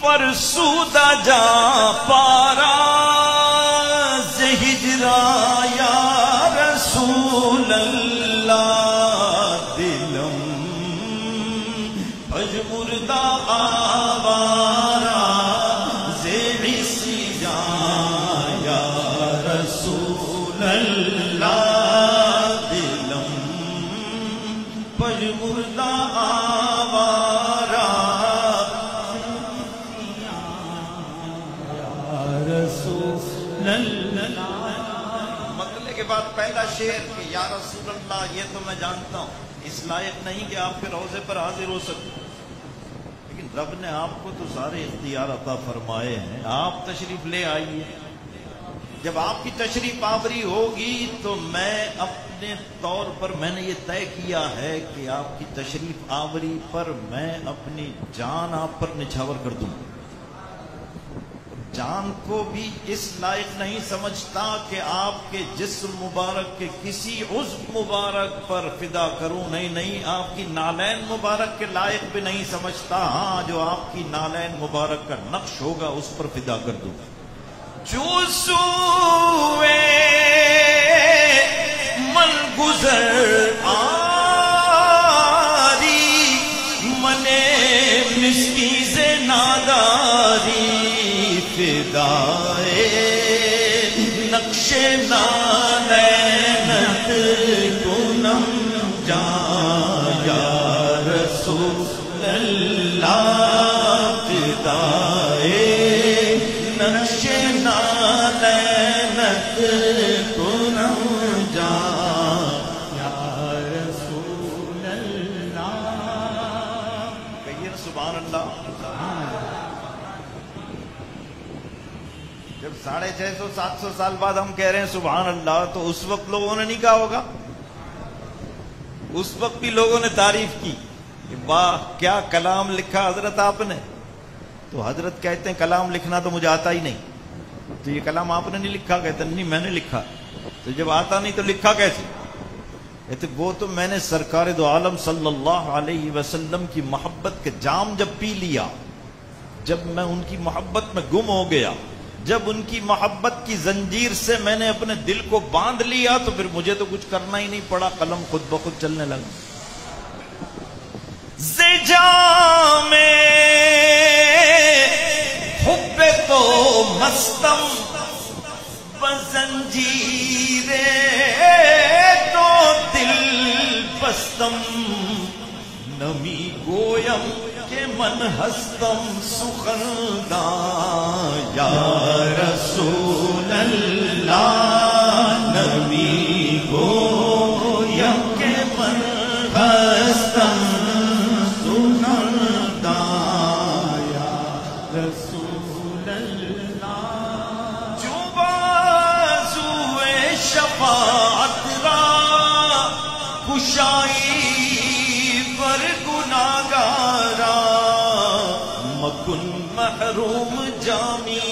فرسودہ جا پارا ہجرا یا رسول اللہ دلم پجمردہ آوارا زیسی جا یا رسول اللہ دلم پجمردہ آوارا مطلب کے بعد پہلا شعر کہ یا رسول اللہ، یہ تو میں جانتا ہوں اس لائق نہیں کہ آپ کے روضے پر حاضر ہو سکتے، لیکن رب نے آپ کو تو سارے اختیار عطا فرمائے ہیں، آپ تشریف لے آئیے۔ جب آپ کی تشریف آوری ہوگی تو میں اپنے طور پر میں نے یہ طے کیا ہے کہ آپ کی تشریف آوری پر میں اپنی جان آپ پر نچھاور کر دوں۔ جان کو بھی اس لائق نہیں سمجھتا کہ آپ کے جسم مبارک کے کسی عضو مبارک پر فدا کروں، نہیں نہیں، آپ کی نالین مبارک کے لائق بھی نہیں سمجھتا، ہاں جو آپ کی نالین مبارک کا نقش ہوگا اس پر فدا کر دوں۔ جو سوئے من گزر آری منے مسکیز ناداری فدائے نقش نالینت کنم جا یا رسول اللہ فدائے نقش نالینت کنم جا یا رسول اللہ۔ کہیے سبحان اللہ۔ جب 650-700 سال بعد ہم کہہ رہے ہیں سبحان اللہ، تو اس وقت لوگوں نے نہیں کہا ہوگا؟ اس وقت بھی لوگوں نے تعریف کی کہ واہ کیا کلام لکھا حضرت آپ نے۔ تو حضرت کہتے ہیں کلام لکھنا تو مجھے آتا ہی نہیں، تو یہ کلام آپ نے نہیں لکھا؟ کہتے نہیں میں نے لکھا۔ تو جب آتا نہیں تو لکھا کیسے؟ کہتے وہ تو میں نے سرکار دو عالم صلی اللہ علیہ وسلم کی محبت کے جام جب پی لیا، جب میں ان کی محبت میں گم ہو گیا، جب ان کی محبت کی زنجیر سے میں نے اپنے دل کو باندھ لیا، تو پھر مجھے تو کچھ کرنا ہی نہیں پڑا، قلم خود بخود چلنے لگا۔ زجام حب تو مستم بزنجیر تو دل بستم نمی گویم کہ من ہستم سخنداں یا رسول اللہ نمی گویم کہ من ہستم سخنداں یا رسول اللہ۔ جو بازوئے شفاعت را کشائی پر گناہگارا مکن محروم جامی